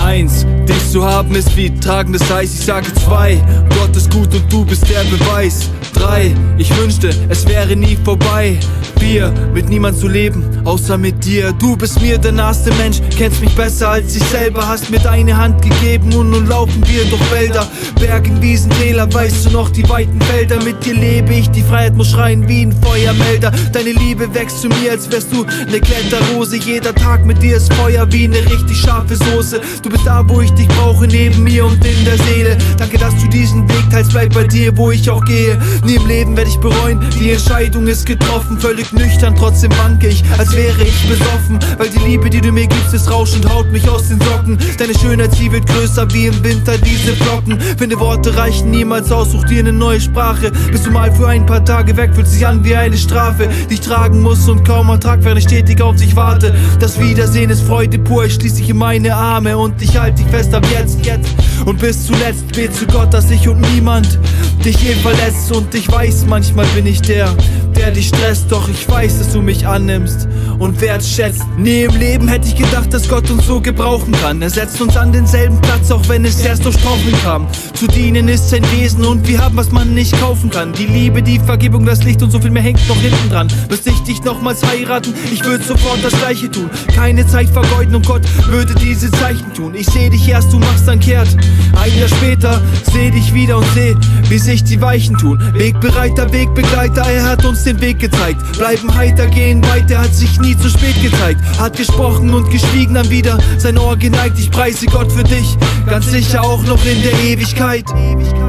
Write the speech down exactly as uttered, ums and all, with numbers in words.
Eins, dich zu haben ist wie tragendes Eis. Ich sage zwei, Gott ist gut und du bist der Beweis. Drei, ich wünschte, es wäre nie vorbei. Vier, mit niemand zu leben, außer mit dir. Du bist mir der naheste Mensch, kennst mich besser als ich selber. Hast mir deine Hand gegeben und nun laufen wir durch Wälder, Bergen, Wiesen, Täler, weißt du noch die weiten Felder. Mit dir lebe ich, die Freiheit muss schreien wie ein Feuermelder. Deine Liebe wächst zu mir, als wärst du ne Kletterrose. Jeder Tag mit dir ist Feuer wie ne richtig scharfe Soße. Du bist da, wo ich dich brauche, neben mir und in der Seele. Danke, dass du diesen Weg teilst, bleib bei dir, wo ich auch gehe. Nie im Leben werde ich bereuen, die Entscheidung ist getroffen. Völlig nüchtern, trotzdem wanke ich, als wäre ich besoffen. Weil die Liebe, die du mir gibst, ist rauschend, haut mich aus den Socken. Deine Schönheit, sie wird größer wie im Winter diese Flocken. Finde Worte reichen niemals aus, such dir eine neue Sprache. Bist du mal für ein paar Tage weg, fühlt sich an wie eine Strafe, die ich tragen muss und kaum ertrag, während ich stetig auf dich warte. Das Wiedersehen ist Freude pur, ich schließ dich in meine Arme und ich halte dich fest ab jetzt, jetzt. Und bis zuletzt bet zu Gott, dass ich und niemand dich je verletzt. Und ich weiß, manchmal bin ich der, der dich stresst. Doch ich weiß, dass du mich annimmst und wertschätzt. Nie im Leben hätte ich gedacht, dass Gott uns so gebrauchen kann. Er setzt uns an denselben Platz, auch wenn es erst durch Straucheln kam. Zu dienen ist sein Wesen und wir haben, was man nicht kaufen kann. Die Liebe, die Vergebung, das Licht und so viel mehr hängt noch hinten dran. Müsste ich dich nochmals heiraten, ich würde sofort das Gleiche tun. Keine Zeit vergeuden und Gott würde diese Zeichen tun. Ich seh dich erst, du machst dann kehrt. Ein Jahr später seh dich wieder und seh, wie sich die Weichen tun. Wegbereiter, Wegbegleiter, er hat uns den Weg gezeigt. Bleiben heiter, gehen weiter, hat sich nie zu spät gezeigt. Hat gesprochen und geschwiegen, dann wieder sein Ohr geneigt. Ich preise Gott für dich, ganz sicher auch noch in der Ewigkeit.